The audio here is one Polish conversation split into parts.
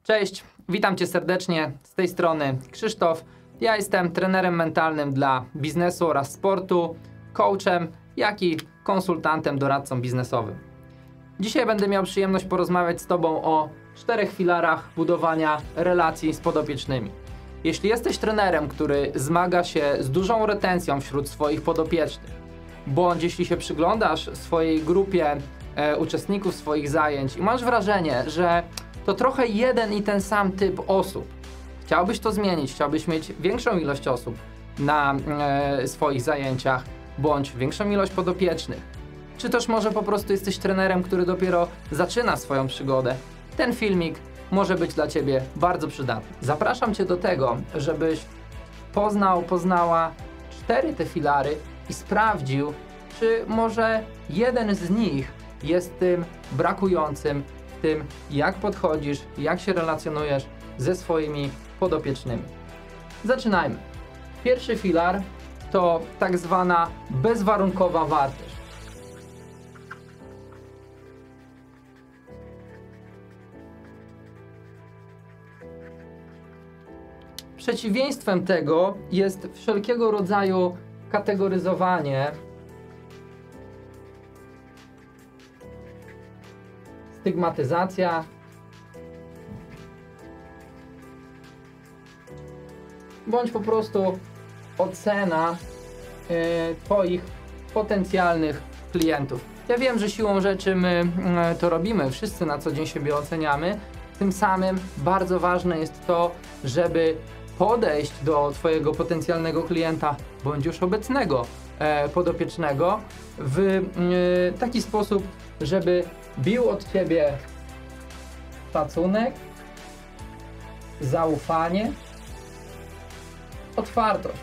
Cześć, witam Cię serdecznie, z tej strony Krzysztof. Ja jestem trenerem mentalnym dla biznesu oraz sportu, coachem, jak i konsultantem, doradcą biznesowym. Dzisiaj będę miał przyjemność porozmawiać z Tobą o 4 filarach budowania relacji z podopiecznymi. Jeśli jesteś trenerem, który zmaga się z dużą retencją wśród swoich podopiecznych, bądź jeśli się przyglądasz swojej grupie uczestników swoich zajęć i masz wrażenie, że to trochę jeden i ten sam typ osób, chciałbyś to zmienić, chciałbyś mieć większą ilość osób na swoich zajęciach, bądź większą ilość podopiecznych, czy też może po prostu jesteś trenerem, który dopiero zaczyna swoją przygodę, ten filmik może być dla Ciebie bardzo przydatny. Zapraszam Cię do tego, żebyś poznała 4 te filary i sprawdził, czy może jeden z nich jest tym brakującym w tym, jak podchodzisz, jak się relacjonujesz ze swoimi podopiecznymi. Zaczynajmy. Pierwszy filar to tak zwana bezwarunkowa wartość. Przeciwieństwem tego jest wszelkiego rodzaju kategoryzowanie, stygmatyzacja, bądź po prostu ocena Twoich potencjalnych klientów. Ja wiem, że siłą rzeczy my to robimy, wszyscy na co dzień siebie oceniamy, tym samym bardzo ważne jest to, żeby podejść do Twojego potencjalnego klienta, bądź już obecnego podopiecznego w taki sposób, żeby bił od Ciebie szacunek, zaufanie, otwartość.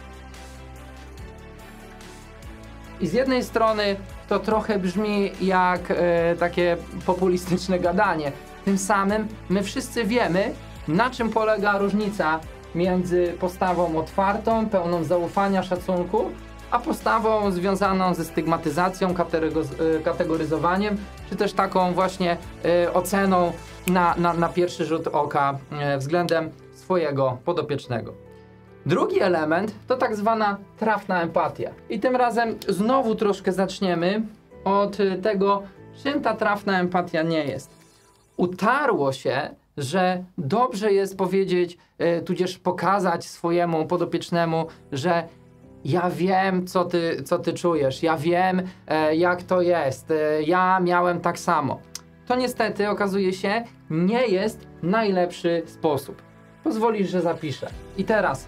I z jednej strony to trochę brzmi jak takie populistyczne gadanie. Tym samym my wszyscy wiemy, na czym polega różnica między postawą otwartą, pełną zaufania, szacunku, a postawą związaną ze stygmatyzacją, kategoryzowaniem, czy też taką właśnie oceną na pierwszy rzut oka względem swojego podopiecznego. Drugi element to tak zwana trafna empatia. I tym razem znowu troszkę zaczniemy od tego, czym ta trafna empatia nie jest. Utarło się, że dobrze jest powiedzieć, tudzież pokazać swojemu podopiecznemu, że ja wiem, co ty czujesz, ja wiem, jak to jest, ja miałem tak samo. To niestety, okazuje się, nie jest najlepszy sposób. Pozwolisz, że zapiszę. I teraz,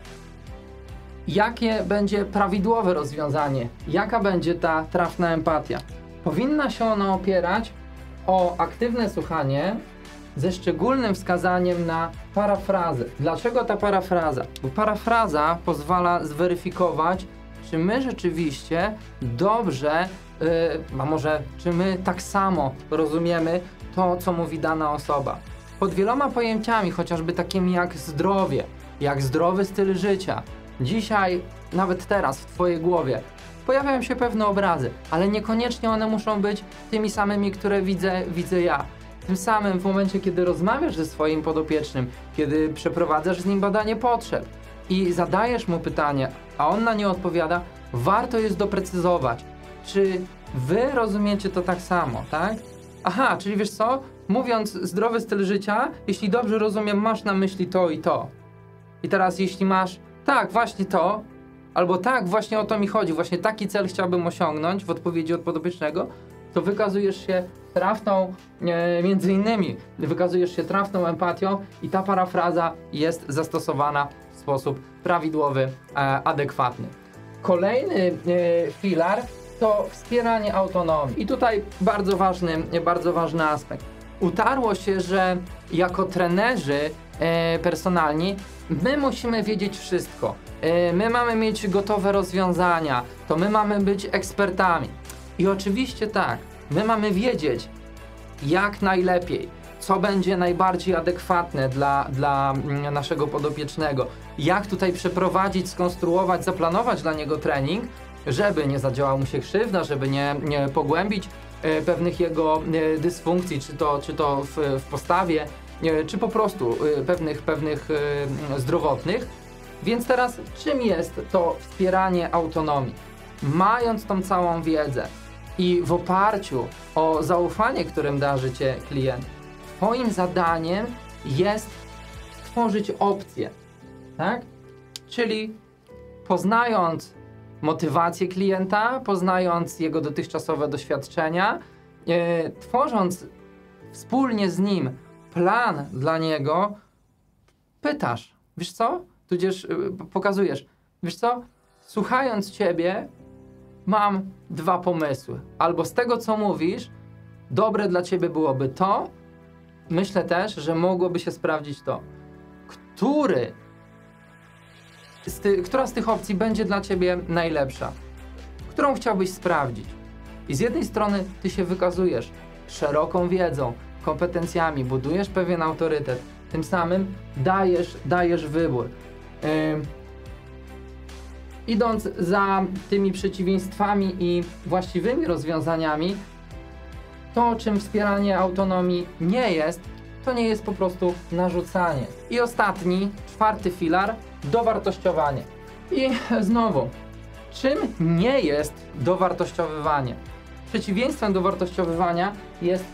jakie będzie prawidłowe rozwiązanie? Jaka będzie ta trafna empatia? Powinna się ona opierać o aktywne słuchanie ze szczególnym wskazaniem na parafrazę. Dlaczego ta parafraza? Bo parafraza pozwala zweryfikować, czy my rzeczywiście dobrze, a może czy my tak samo rozumiemy to, co mówi dana osoba. Pod wieloma pojęciami, chociażby takimi jak zdrowie, jak zdrowy styl życia, dzisiaj, nawet teraz w Twojej głowie pojawiają się pewne obrazy, ale niekoniecznie one muszą być tymi samymi, które widzę ja. Tym samym w momencie, kiedy rozmawiasz ze swoim podopiecznym, kiedy przeprowadzasz z nim badanie potrzeb i zadajesz mu pytanie, a on na nie odpowiada, warto jest doprecyzować, czy wy rozumiecie to tak samo, tak? Aha, czyli wiesz co? Mówiąc zdrowy styl życia, jeśli dobrze rozumiem, masz na myśli to i to. I teraz jeśli masz, tak, właśnie to, albo tak, właśnie o to mi chodzi, właśnie taki cel chciałbym osiągnąć w odpowiedzi od podopiecznego, to wykazujesz się trafną, między innymi, wykazujesz się trafną empatią i ta parafraza jest zastosowana w sposób prawidłowy, adekwatny. Kolejny filar to wspieranie autonomii. I tutaj bardzo ważny aspekt. Utarło się, że jako trenerzy personalni my musimy wiedzieć wszystko. My mamy mieć gotowe rozwiązania, to my mamy być ekspertami. I oczywiście tak, my mamy wiedzieć jak najlepiej, co będzie najbardziej adekwatne dla naszego podopiecznego, jak tutaj przeprowadzić, skonstruować, zaplanować dla niego trening, żeby nie zadziałała mu się krzywda, żeby nie pogłębić pewnych jego dysfunkcji, czy to w postawie, czy po prostu pewnych zdrowotnych. Więc teraz czym jest to wspieranie autonomii? Mając tą całą wiedzę i w oparciu o zaufanie, którym darzy Cię klient, Twoim zadaniem jest tworzyć opcje, tak? Czyli poznając motywację klienta, poznając jego dotychczasowe doświadczenia, tworząc wspólnie z nim plan dla niego, pytasz, wiesz co? Tudzież pokazujesz, wiesz co? Słuchając Ciebie, mam 2 pomysły. Albo z tego, co mówisz, dobre dla Ciebie byłoby to, myślę też, że mogłoby się sprawdzić to. Która z tych opcji będzie dla Ciebie najlepsza? Którą chciałbyś sprawdzić? I z jednej strony Ty się wykazujesz szeroką wiedzą, kompetencjami, budujesz pewien autorytet, tym samym dajesz wybór. Idąc za tymi przeciwieństwami i właściwymi rozwiązaniami, to czym wspieranie autonomii nie jest, to nie jest po prostu narzucanie. I ostatni, 4. filar, dowartościowanie. I znowu, czym nie jest dowartościowywanie? Przeciwieństwem dowartościowywania jest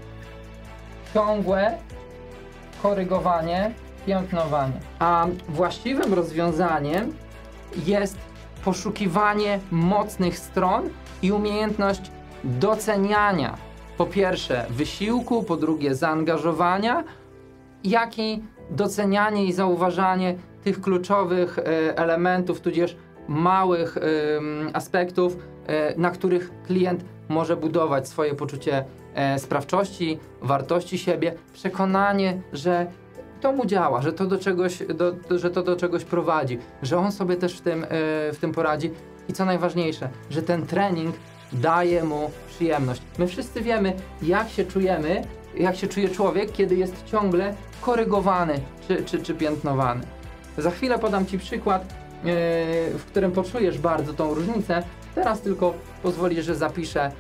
ciągłe korygowanie, piętnowanie. A właściwym rozwiązaniem jest poszukiwanie mocnych stron i umiejętność doceniania po pierwsze wysiłku, po drugie zaangażowania, jak i docenianie i zauważanie tych kluczowych elementów, tudzież małych aspektów, na których klient może budować swoje poczucie sprawczości, wartości siebie, przekonanie, że to mu działa, że to do czegoś prowadzi, że on sobie też w tym poradzi i co najważniejsze, że ten trening daje mu przyjemność. My wszyscy wiemy, jak się czujemy, jak się czuje człowiek, kiedy jest ciągle korygowany czy piętnowany. Za chwilę podam Ci przykład, w którym poczujesz bardzo tą różnicę. Teraz tylko pozwolisz, że zapiszę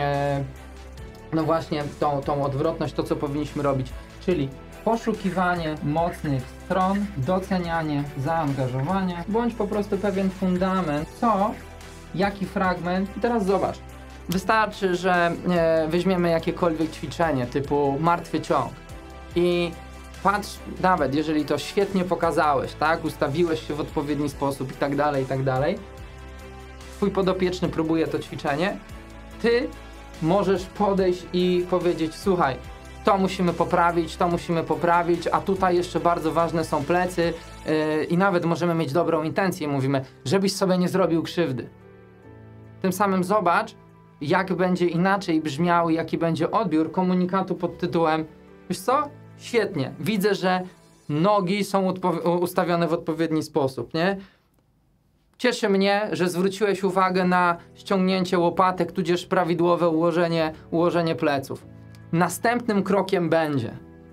no właśnie tą odwrotność, to co powinniśmy robić, czyli poszukiwanie mocnych stron, docenianie, zaangażowanie, bądź po prostu pewien fundament, jaki fragment. I teraz zobacz, wystarczy, że weźmiemy jakiekolwiek ćwiczenie typu martwy ciąg i patrz, nawet jeżeli to świetnie pokazałeś, tak, ustawiłeś się w odpowiedni sposób i tak dalej, twój podopieczny próbuje to ćwiczenie, ty możesz podejść i powiedzieć, słuchaj, to musimy poprawić, a tutaj jeszcze bardzo ważne są plecy i nawet możemy mieć dobrą intencję, mówimy, żebyś sobie nie zrobił krzywdy. Tym samym zobacz, jak będzie inaczej brzmiał, jaki będzie odbiór komunikatu pod tytułem, wiesz co? Świetnie, widzę, że nogi są ustawione w odpowiedni sposób, nie? Cieszy mnie, że zwróciłeś uwagę na ściągnięcie łopatek, tudzież prawidłowe ułożenie pleców. Następnym krokiem będzie,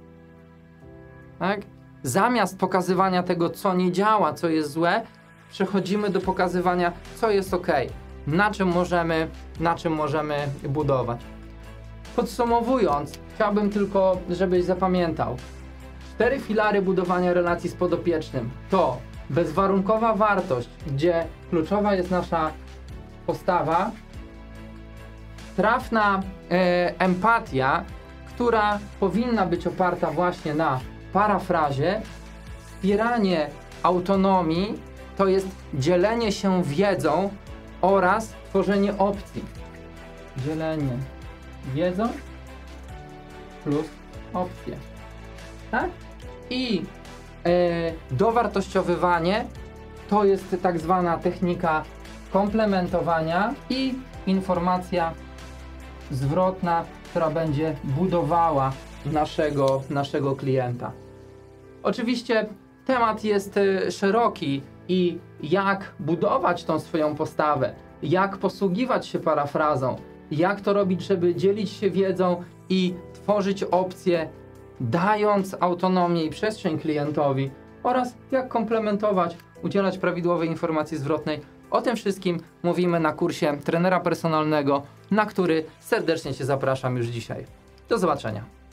tak? Zamiast pokazywania tego, co nie działa, co jest złe, przechodzimy do pokazywania, co jest ok, na czym możemy budować. Podsumowując, chciałbym tylko, żebyś zapamiętał. 4 filary budowania relacji z podopiecznym to bezwarunkowa wartość, gdzie kluczowa jest nasza postawa, trafna empatia, która powinna być oparta właśnie na parafrazie, wspieranie autonomii, to jest dzielenie się wiedzą oraz tworzenie opcji. Dzielenie wiedzą plus opcje. Tak? I dowartościowywanie to jest tak zwana technika komplementowania i informacja zwrotna, która będzie budowała naszego klienta. Oczywiście temat jest szeroki i jak budować tą swoją postawę, jak posługiwać się parafrazą, jak to robić, żeby dzielić się wiedzą i tworzyć opcje, dając autonomię i przestrzeń klientowi oraz jak komplementować, udzielać prawidłowej informacji zwrotnej. O tym wszystkim mówimy na kursie trenera personalnego, na który serdecznie Cię zapraszam już dzisiaj. Do zobaczenia.